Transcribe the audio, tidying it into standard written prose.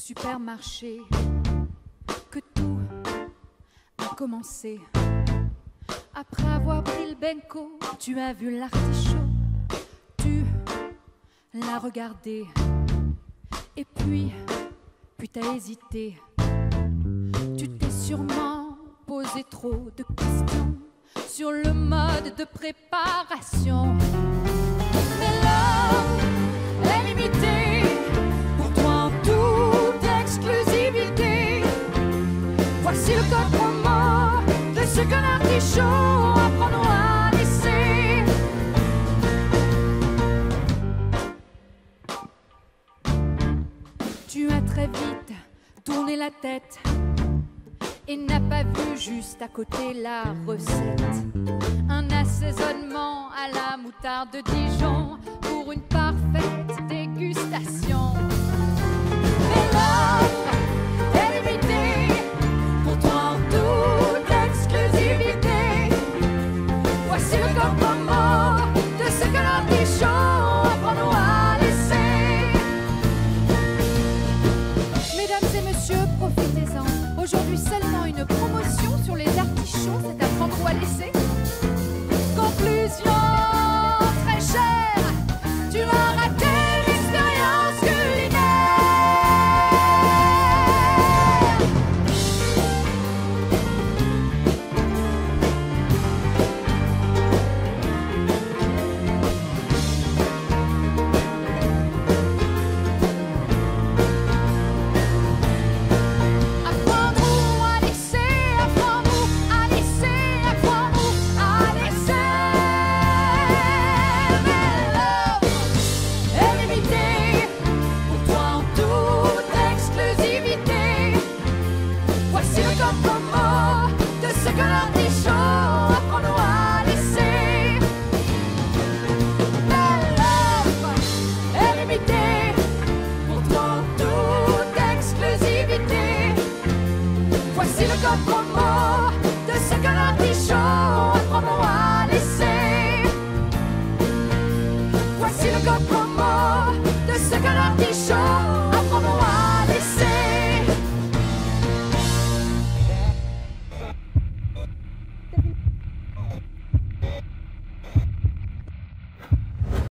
supermarché que tout a commencé. Après avoir pris le benko, tu as vu l'artichaut, tu l'as regardé, et puis t'as hésité. Tu t'es sûrement posé trop de questions sur le mode de préparation. Mais l'homme est limité, pour toi en toute exclusivité. Voici le code promo de ce qu'un artichaut apprend-nous à laisser. Tu as très vite tourné la tête et n'a pas vu juste à côté la recette. Un assaisonnement à la moutarde de Dijon pour une parfaite dégustation. Mais l'offre est limitée, pour toi en toute exclusivité. Voici le code promo de ce que l'artichaut apprend-nous à laisser. Mesdames et messieurs, profitez-en. Aujourd'hui seulement une promotion sur les artichauts, c'est à prendre ou à laisser. Conclusion très chère, tu as raté l'expérience culinaire. Apprendre ou à laisser, apprendre ou à laisser, apprendre ou à laisser. Mais l'offre est limitée, pour toi en toute exclusivité. Voici le code promo de ce que l'artichaut apprend-nous à laisser. Mais l'offre est limitée, pour toi en toute exclusivité. Voici le code promo